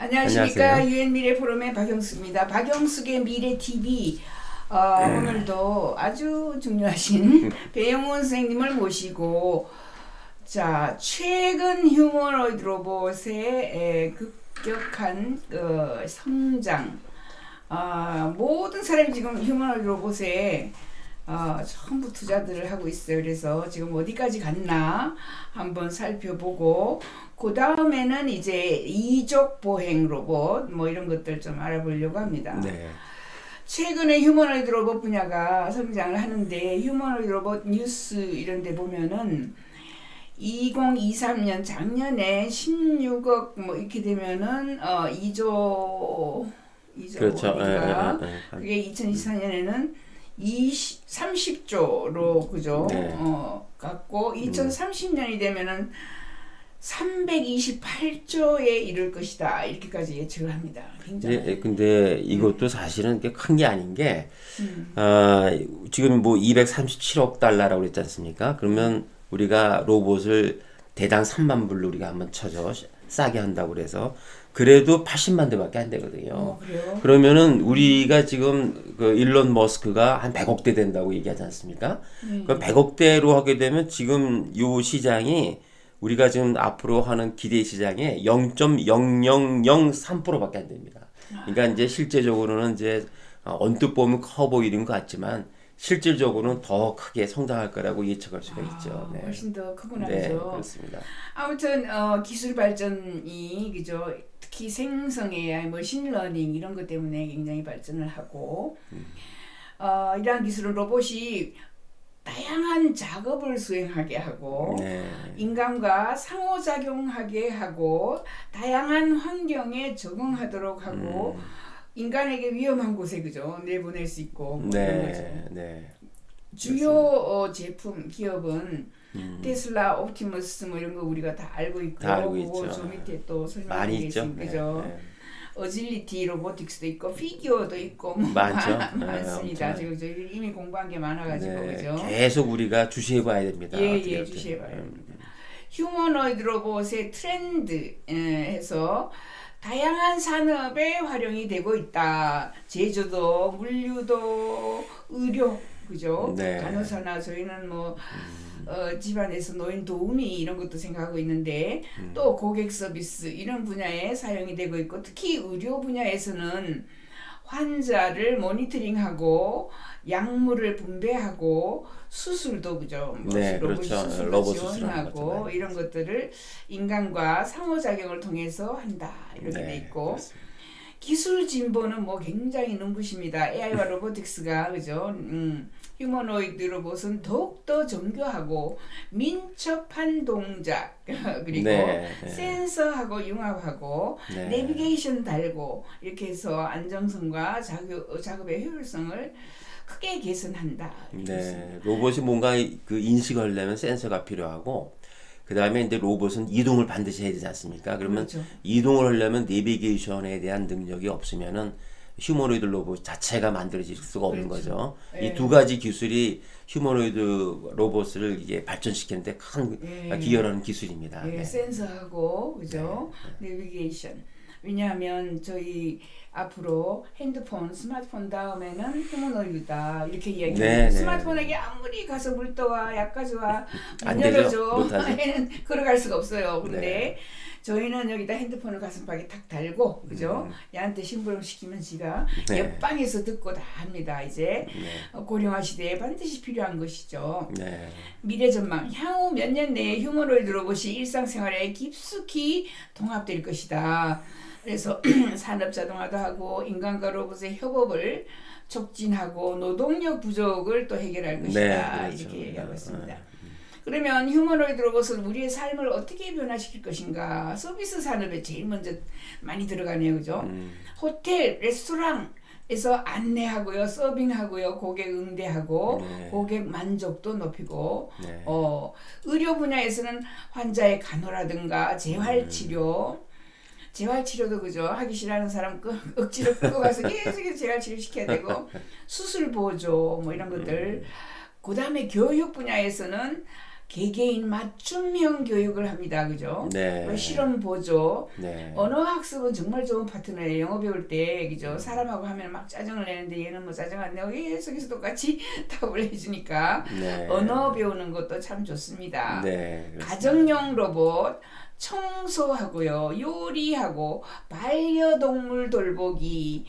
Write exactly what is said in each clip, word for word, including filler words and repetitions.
안녕하십니까. 유엔미래 포럼의 박영숙입니다. 박영숙의 미래티비 어, 오늘도 아주 중요하신 배영훈 선생님을 모시고 자 최근 휴머노이드 로봇의 에, 급격한 어, 성장 어, 모든 사람이 지금 휴머노이드 로봇에 어, 전부 투자들을 하고 있어요. 그래서 지금 어디까지 갔나 한번 살펴보고 그 다음에는 이제 이족 보행 로봇 뭐 이런 것들 좀 알아보려고 합니다. 네. 최근에 휴머노이드 로봇 분야가 성장을 하는데 휴머노이드 로봇 뉴스 이런 데 보면은 이천이십삼 년 작년에 십육억 뭐 이렇게 되면은 어 이조 이조 그렇죠. 원인가 에, 에, 에, 에. 그게 이천이십사 년에는 이십, 삼십조로 그죠? 네. 어 갖고 이천삼십 년이 되면은 삼백이십팔조에 이를 것이다 이렇게까지 예측을 합니다. 굉장히. 네, 근데 이것도 사실은 큰 게 아닌 게 음. 아, 지금 뭐 이백삼십칠억 달러라고 그랬지 않습니까? 그러면 우리가 로봇을 대당 삼만 불로 우리가 한번 쳐줘 싸게 한다고 그래서 그래도 팔십만 대밖에 안 되거든요. 어, 그래요? 그러면은 우리가 지금 그 일론 머스크가 한 백억 대 된다고 얘기하지 않습니까? 음. 그 백억 대로 하게 되면 지금 요 시장이 우리가 지금 앞으로 하는 기대 시장의 영 점 영영영삼 퍼센트밖에 안 됩니다. 그러니까 이제 실제적으로는 이제 언뜻 보면 커 보이는 것 같지만 실질적으로는 더 크게 성장할 거라고 예측할 수가 있죠. 네. 훨씬 더 크구나. 네, 그죠? 그렇습니다. 아무튼 어, 기술 발전이 그죠? 특히 생성 에이아이, 머신러닝 이런 것 때문에 굉장히 발전을 하고 음. 어, 이러한 기술은 로봇이 다양한 작업을 수행하게 하고 네. 인간과 상호작용하게 하고 다양한 환경에 적응하도록 하고 음. 인간에게 위험한 곳에 그죠 내보낼 수 있고 뭐 이런 거죠. 네, 네. 주요 어, 제품 기업은 음. 테슬라, 옵티머스 뭐 이런 거 우리가 다 알고 있고 다 알고 그거 있죠. 저 밑에 또 설명해 많이 있죠. 계신 그죠. 네, 네. 어질리티 로보틱스도 있고 피규어도 있고 뭐 많죠. 많습니다. 네, 지금 저희 이미 공부한 게 많아가지고 네, 그죠. 계속 우리가 주시해봐야 됩니다. 예예 주시해봐야 됩니다. 휴머노이드 로봇의 트렌드에서 다양한 산업에 활용이 되고 있다. 제조도, 물류도, 의료, 그죠? 네. 간호사나 저희는 뭐 음. 어, 집안에서 노인 도우미 이런 것도 생각하고 있는데 음. 또 고객 서비스 이런 분야에 사용이 되고 있고 특히 의료 분야에서는 환자를 모니터링하고 약물을 분배하고 수술도 그죠? 뭐 네, 로봇 그렇죠. 수술도 로봇 수술하는 지원하고 것도 이런 것들을 인간과 상호작용을 통해서 한다 이렇게 네, 돼 있고 그렇습니다. 기술 진보는 뭐 굉장히 눈부십니다. 에이아이와 로보틱스가 그죠? 음, 휴머노이드 로봇은 더욱더 정교하고 민첩한 동작 그리고 네, 네. 센서하고 융합하고 네. 내비게이션 달고 이렇게 해서 안정성과 작업, 작업의 효율성을 크게 개선한다. 이렇게 네, 있습니다. 로봇이 뭔가 그 인식을 하려면 센서가 필요하고 그 다음에 이제 로봇은 이동을 반드시 해야 되지 않습니까? 그러면 그렇죠. 이동을 하려면 내비게이션에 대한 능력이 없으면은 휴머노이드 로봇 자체가 만들어질 수가 없는 그렇죠. 거죠. 네. 이 두 가지 기술이 휴머노이드 로봇을 이제 발전시키는데 큰 네. 기여를 하는 기술입니다. 예, 네. 센서하고 그죠? 내비게이션. 왜냐하면 저희 앞으로 핸드폰, 스마트폰 다음에는 휴머노이드다 이렇게 이야기해요. 네, 네. 스마트폰에게 아무리 가서 물 떠와, 약 가져와, 안 문 되죠. 열어줘 못하죠. 얘는 걸어갈 수가 없어요. 근데 네. 저희는 여기다 핸드폰을 가슴팍에 탁 달고 그죠? 음. 얘한테 심부름 시키면 지가 네. 옆방에서 듣고 다 합니다. 이제 네. 어, 고령화 시대에 반드시 필요한 것이죠. 네. 미래 전망. 향후 몇 년 내에 휴머노이드 로봇이 일상생활에 깊숙이 통합될 것이다. 그래서 산업 자동화도 하고 인간과 로봇의 협업을 촉진하고 노동력 부족을 또 해결할 것이다. 네, 그렇죠. 이렇게 얘기하고 있습니다. 네. 그러면 휴머노이드 로봇은 우리의 삶을 어떻게 변화시킬 것인가? 서비스 산업에 제일 먼저 많이 들어가네요. 그죠? 음. 호텔, 레스토랑 에서 안내하고요, 서빙하고요, 고객 응대하고 네. 고객 만족도 높이고 네. 어, 의료 분야에서는 환자의 간호라든가 재활치료 재활치료도 그죠? 하기 싫어하는 사람 그 억지로 끌고 가서 계속 재활치료 시켜야 되고 수술 보조 뭐 이런 것들 그 다음에 교육 분야에서는 개개인 맞춤형 교육을 합니다. 그죠? 네. 뭐 실험 보조, 네. 언어 학습은 정말 좋은 파트너예요. 영어 배울 때, 그죠? 사람하고 하면 막 짜증을 내는데 얘는 뭐 짜증 안 내고 계속해서 똑같이 답을 해주니까 네. 언어 배우는 것도 참 좋습니다. 네. 가정용 로봇, 청소하고요, 요리하고, 반려동물 돌보기,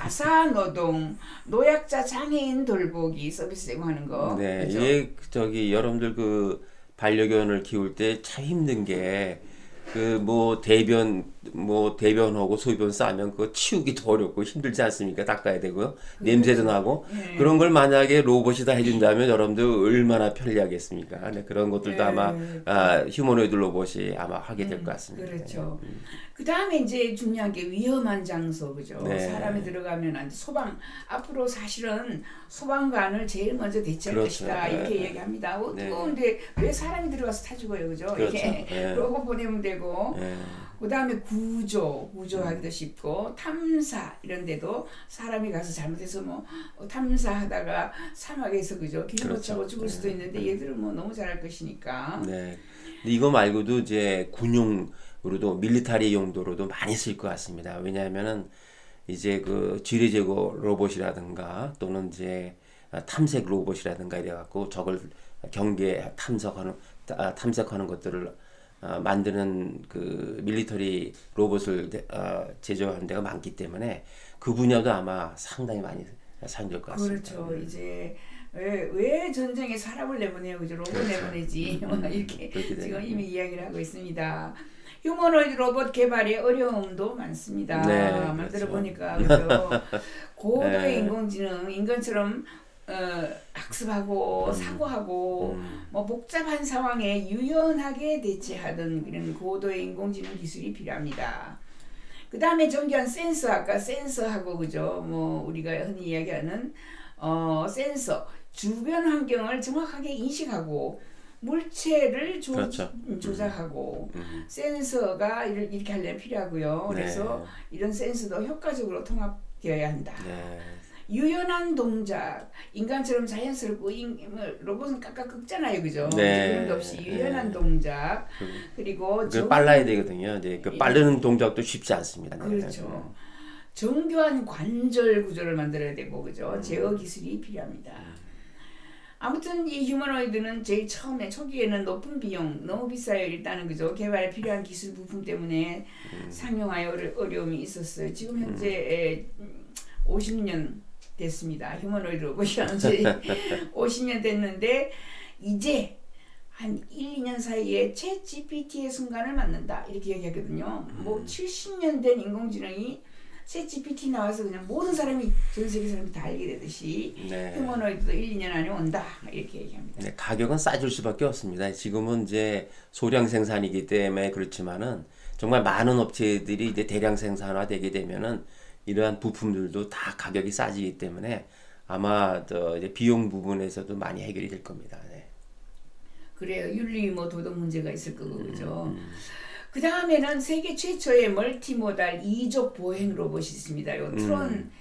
가사노동, 노약자 장애인 돌보기 서비스 제공하는 거. 네, 그죠? 이게 저기 여러분들 그 반려견을 키울 때 참 힘든 게 그 뭐 대변 뭐 대변하고 소변 싸면 그거 치우기도 어렵고 힘들지 않습니까? 닦아야 되고요. 냄새도 나고 네. 그런 걸 만약에 로봇이 다 해준다면 여러분들 얼마나 편리하겠습니까? 네, 그런 것들도 네. 아마 아, 휴머노이드 로봇이 아마 하게 될 것 같습니다. 그렇죠. 그 다음에 이제 중요한 게 위험한 장소, 그죠? 네. 사람이 들어가면 안 돼. 소방, 앞으로 사실은 소방관을 제일 먼저 대체할 그렇죠. 것이다. 네. 이렇게 얘기합니다. 어, 네. 뜨거운데 왜 사람이 들어가서 타 죽어요, 그죠? 그렇죠. 이렇게 네. 로봇 보내면 되고. 네. 그 다음에 구조, 구조하기도 쉽고, 탐사, 이런 데도 사람이 가서 잘못해서 뭐, 어, 탐사하다가 사막에서, 그죠? 길 못 그렇죠. 찾고 죽을 수도 있는데, 얘들은 뭐 너무 잘할 것이니까. 네. 근데 이거 말고도 이제 군용으로도 밀리터리 용도로도 많이 쓸 것 같습니다. 왜냐하면은 이제 그 지뢰 제거 로봇이라든가 또는 이제 탐색 로봇이라든가 이래 갖고 적을 경계 탐색하는 아, 탐색하는 것들을 어, 만드는 그 밀리터리 로봇을 어, 제조하는 데가 많기 때문에 그 분야도 아마 상당히 많이 사용될 것 같습니다. 그렇죠. 이제 왜, 왜 전쟁에 사람을 내보내요, 그죠? 로봇 그렇죠. 내보내지. 음, 이렇게 그렇게 지금 되네요. 이미 이야기를 하고 있습니다. 휴머노이드 로봇 개발의 어려움도 많습니다. 네, 만들어 그렇죠. 보니까 그죠? 고도의 네. 인공지능, 인간처럼 어, 학습하고 음. 사고하고 음. 뭐 복잡한 상황에 유연하게 대처하던 이런 고도의 인공지능 기술이 필요합니다. 그 다음에 정교한 센서, 아까 센서하고 그죠? 뭐 우리가 흔히 이야기하는 어, 센서, 주변 환경을 정확하게 인식하고 물체를 조, 그렇죠. 조작하고 음. 센서가 이렇게, 이렇게 하려면 필요하고요. 그래서 네. 이런 센서도 효과적으로 통합되어야 한다. 네. 유연한 동작, 인간처럼 자연스럽고 인, 뭐, 로봇은 깍깍 긁잖아요, 그죠? 네. 그런 것 없이 유연한 네. 동작, 그리고 그 정- 빨라야 되거든요. 네. 그 빠르는 동작도 쉽지 않습니다. 네. 그렇죠. 정교한 관절 구조를 만들어야 되고, 그죠? 음. 제어 기술이 필요합니다. 아무튼 이 휴머노이드는 제일 처음에 초기에는 높은 비용, 너무 비싸요. 일단은 그죠? 개발에 필요한 기술 부품 때문에 음. 상용화에 어려, 어려움이 있었어요. 지금 현재 음. 오십 년 됐습니다. 휴머노이드 로봇이 현재 오십 년 됐는데 이제 한 일, 이 년 사이에 챗 지피티의 순간을 맞는다. 이렇게 얘기하거든요. 뭐 칠십 년 된 인공지능이 챗 지피티 나와서 그냥 모든 사람이 전 세계 사람이 다 알게 되듯이 네. 휴머노이드도 일, 이 년 안에 온다. 이렇게 얘기합니다. 네, 가격은 싸질 수밖에 없습니다. 지금은 이제 소량 생산이기 때문에 그렇지만은 정말 많은 업체들이 이제 대량 생산화되게 되면은 이러한 부품들도 다 가격이 싸지기 때문에 아마 저 이제 비용 부분에서도 많이 해결이 될 겁니다. 네. 그래요. 윤리 뭐 도덕 문제가 있을 거고 음, 그죠. 그 다음에는 세계 최초의 멀티모달 이족 보행 로봇이 있습니다. 요 트론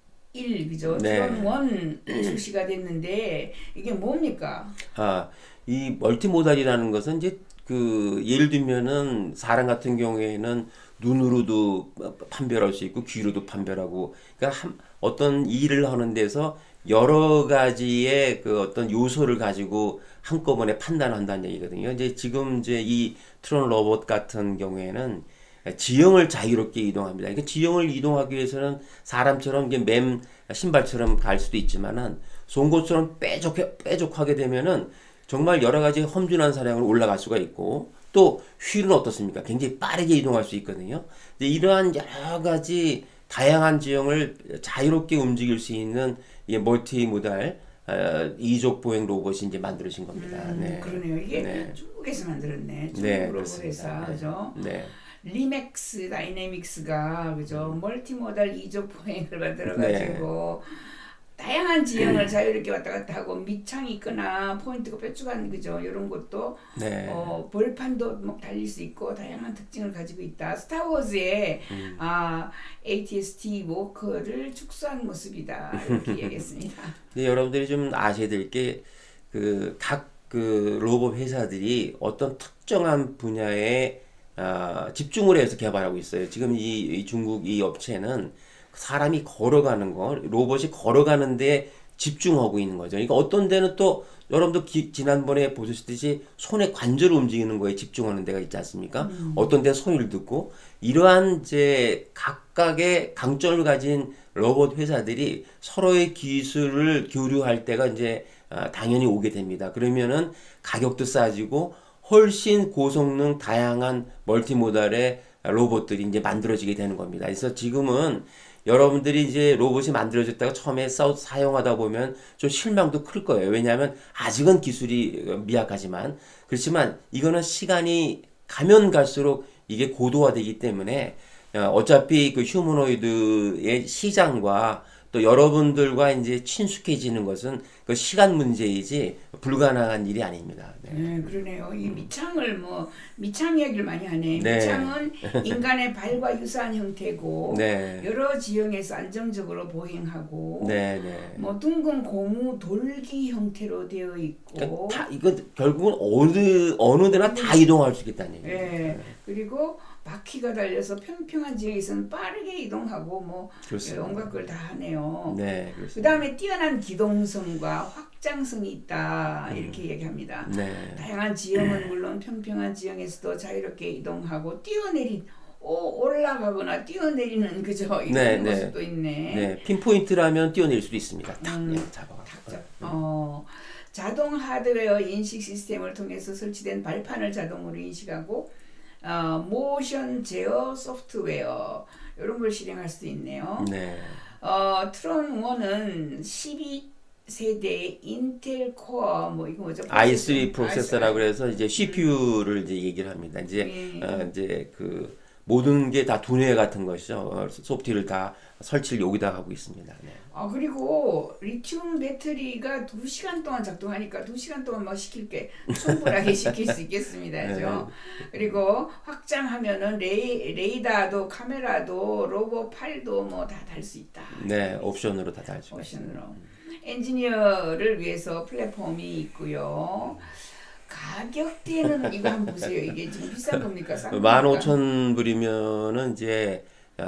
일 그죠. 네. 트론 일 출시가 됐는데 이게 뭡니까? 아, 이 멀티모달이라는 것은 이제 그 예를 들면은 사람 같은 경우에는 눈으로도 판별할 수 있고 귀로도 판별하고 그러니까 한, 어떤 일을 하는 데서 여러 가지의 그 어떤 요소를 가지고 한꺼번에 판단한다는 얘기거든요. 이제 지금 이제 이 트론 로봇 같은 경우에는 지형을 자유롭게 이동합니다. 그러니까 지형을 이동하기 위해서는 사람처럼 이게 맴 신발처럼 갈 수도 있지만은 송곳처럼 빼족 빼족하게 되면은 정말 여러 가지 험준한 사량을 올라갈 수가 있고 또 휠은 어떻습니까? 굉장히 빠르게 이동할 수 있거든요. 근데 이러한 여러 가지 다양한 지형을 자유롭게 움직일 수 있는 이 멀티모달 어, 이족 보행 로봇이 이제 만들어진 겁니다. 음, 네. 그러네요. 이게 네. 중국에서 만들었네. 중국 네, 로봇 그렇습니다. 회사 네. 그죠. 네. 리맥스 다이내믹스가 그죠. 음. 멀티모달 이족 보행을 만들어가지고. 다양한 지형을 자유롭게 왔다 갔다 하고 밑창이 있거나 포인트가 뾰족한 그죠 이런 것도 네. 어, 벌판도 막 달릴 수 있고 다양한 특징을 가지고 있다. 스타워즈의 음. 아, 에이티에스티 워커를 축소한 모습이다 이렇게 얘기했습니다. 근데 여러분들이 좀 아셔야 될 게 그 각 그 로봇 회사들이 어떤 특정한 분야에 아, 집중을 해서 개발하고 있어요. 지금 이, 이 중국 이 업체는 사람이 걸어가는 거, 로봇이 걸어가는데 집중하고 있는 거죠. 그러니까 어떤 데는 또 여러분도 기, 지난번에 보셨듯이 손의 관절을 움직이는 거에 집중하는 데가 있지 않습니까? 음. 어떤 데는 소리를 듣고 이러한 이제 각각의 강점을 가진 로봇 회사들이 서로의 기술을 교류할 때가 이제 아, 당연히 오게 됩니다. 그러면은 가격도 싸지고 훨씬 고성능 다양한 멀티모달의 로봇들이 이제 만들어지게 되는 겁니다. 그래서 지금은 여러분들이 이제 로봇이 만들어졌다가 처음에 사, 사용하다 보면 좀 실망도 클 거예요. 왜냐하면 아직은 기술이 미약하지만 그렇지만 이거는 시간이 가면 갈수록 이게 고도화되기 때문에 어차피 그 휴머노이드의 시장과 또 여러분들과 이제 친숙해지는 것은 그 시간 문제이지 불가능한 일이 아닙니다. 네, 네 그러네요. 이 미창을 뭐 미창 이야기를 많이 하네. 네. 미창은 인간의 발과 유사한 형태고 네. 여러 지형에서 안정적으로 보행하고 네, 네. 뭐 둥근 고무 돌기 형태로 되어 있고 그러니까 다 이거 결국은 어느 어느 데나 다 이동할 수 있다는 얘기예요. 네. 네. 그리고 바퀴가 달려서 평평한 지역에서는 빠르게 이동하고 뭐 그렇습니다. 온갖 걸 다 하네요. 네, 그 다음에 뛰어난 기동성과 확장성이 있다 이렇게 음. 얘기합니다. 네. 다양한 지형은 물론 평평한 지형에서도 자유롭게 이동하고 뛰어내린 오, 올라가거나 뛰어내리는 그죠 이런 네, 모습도 네. 있네. 네, 핀포인트라면 뛰어내릴 수도 있습니다. 탁 음, 잡아. 탁 어, 자동 하드웨어 인식 시스템을 통해서 설치된 발판을 자동으로 인식하고 어, 모션 제어 소프트웨어 이런 걸 실행할 수 있네요. 네. 어, 트론 원은 십이 세대 인텔 코어 뭐 이거 뭐죠? 아이 쓰리 프로세서라고 그래서 이제 씨피유를 음. 이제 얘기를 합니다. 이제 네. 어, 이제 그 모든 게 다 두뇌 같은 것이죠. 어, 소프트웨어를 다 설치를 여기다 하고 있습니다. 네. 아 그리고 리튬 배터리가 두 시간 동안 작동하니까 두 시간 동안 뭐 시킬 게 충분하게 시킬 수 있겠습니다. 그죠? 네. 그리고 확장하면은 레이, 레이더도 카메라도 로봇 팔도 뭐 다 달 수 있다. 네, 옵션으로 다 달 수 있습니다. 옵션으로. 엔지니어를 위해서 플랫폼이 있고요. 가격대는 이거 한번 보세요. 이게 지금 비싼 겁니까? 싼 겁니까? 만 오천 불이면은 이제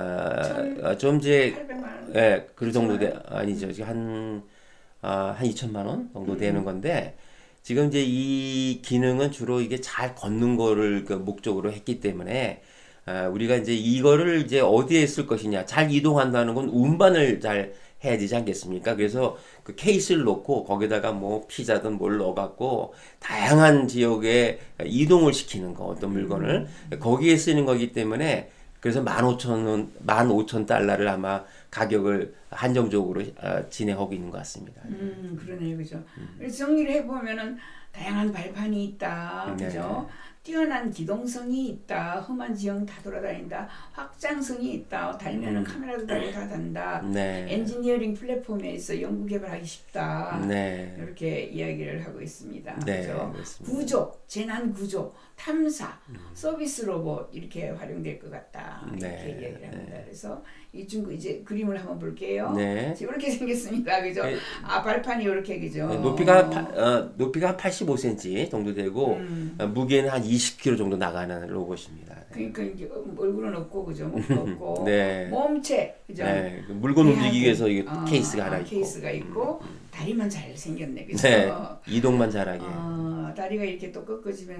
아, 좀 이제 예, 그 정도 돼 아니죠. 한 아, 한 이천만 원 정도 되는 음. 건데 지금 이제 이 기능은 주로 이게 잘 걷는 거를 그 목적으로 했기 때문에 아, 우리가 이제 이거를 이제 어디에 쓸 것이냐. 잘 이동한다는 건 운반을 잘 해야 되지 않겠습니까? 그래서 그 케이스를 놓고 거기다가 뭐 피자든 뭘 넣어갖고 다양한 지역에 이동을 시키는 거 어떤 물건을 음. 거기에 쓰는 거기 때문에 그래서 만 오천 원, 만 오천 달러를 아마 가격을 한정적으로 어, 진행하고 있는 것 같습니다. 음, 그러네요, 그죠. 음. 그래서 정리를 해보면은 다양한 발판이 있다, 네. 그죠. 뛰어난 기동성이 있다, 험한 지형 다 돌아다닌다, 확장성이 있다, 달면은 음. 카메라도 달고 다 단다, 네. 엔지니어링 플랫폼에 있어 연구 개발하기 쉽다, 네. 이렇게 이야기를 하고 있습니다. 네, 그죠? 구조, 재난 구조, 탐사, 음. 서비스 로봇 이렇게 활용될 것 같다 이렇게 네. 이야기를 합니다. 네. 그래서 이 중국 이제 그림을 한번 볼게요. 네. 지금 이렇게 생겼습니다, 그죠? 네. 아 발판이 이렇게 그죠? 네, 높이가 파, 어, 높이가 한 팔십오 센티미터 정도 되고 음. 어, 무게는 한 이십 킬로그램 정도 나가는 로봇입니다. 네. 그러니까 이제 얼굴은 없고 그죠? 목도 없고 네. 몸체 그죠? 네. 물건 움직이기 위해서 이게 어, 케이스가 하나 아, 있고 케이스가 있고 음. 다리만 잘 생겼네, 그죠? 네. 이동만 잘하게. 어, 다리가 이렇게 또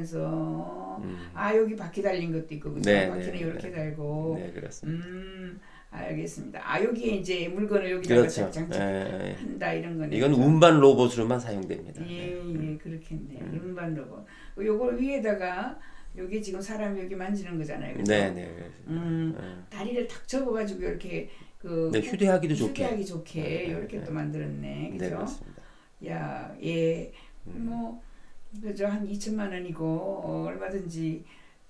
꺾어지면서 음. 아 여기 바퀴 달린 것도 있고 그죠? 네, 바퀴는 네, 이렇게 네. 달고. 네, 그렇습니다. 음, 알겠습니다. 아 여기에 이제 물건을 여기다가 그렇죠. 장착한다 이런 거네. 이건 운반 로봇으로만 사용됩니다. 예, 예, 그렇겠네. 음. 운반 로봇. 요걸 위에다가 여기 지금 사람 여기 만지는 거잖아요. 그죠? 네, 네. 음, 음. 다리를 탁 접어가지고 이렇게 그 네, 휴대하기도 좋게. 휴대하기 좋게 네, 이렇게 네. 또 만들었네. 그죠? 네, 그렇습니다. 야, 예, 음. 뭐 그죠? 한 이천만 원이고 어, 얼마든지.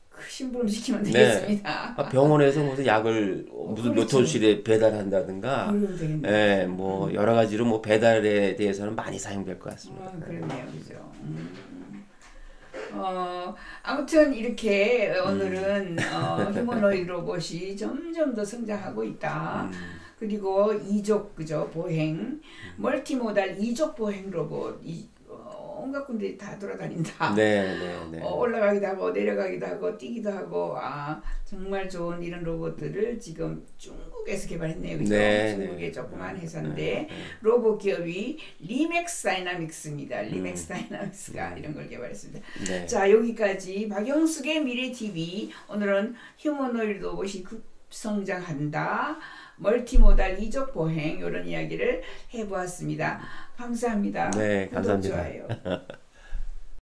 심부름 시키면 되겠습니다. 네. 아, 병원에서 무슨 약을 무슨 몇 호실에 배달한다든가, 예, 뭐 음. 여러 가지로 뭐 배달에 대해서는 많이 사용될 것 같습니다. 어, 그렇네요, 그죠. 음. 어, 아무튼 이렇게 오늘은 음. 어, 휴머노이드 로봇이 점점 더 성장하고 있다. 음. 그리고 이족 그죠 보행, 멀티모달 이족 보행 로봇. 이, 온갖 군데 다 돌아다닌다. 네, 네, 네. 어, 올라가기도 하고 내려가기도 하고 뛰기도 하고 아 정말 좋은 이런 로봇들을 지금 중국에서 개발했네요. 그죠? 네, 중국의 네. 조그만 네, 회사인데 네, 네. 로봇 기업이 리맥스 다이나믹스입니다. 리맥스 음. 다이나믹스가 음. 이런 걸 개발했습니다. 네. 자 여기까지 박영숙의 미래티비 오늘은 휴머노이드 로봇이 급성장한다. 멀티모달 이적 보행 이런 이야기를 해보았습니다. 감사합니다. 네, 구독, 감사합니다. 좋아요.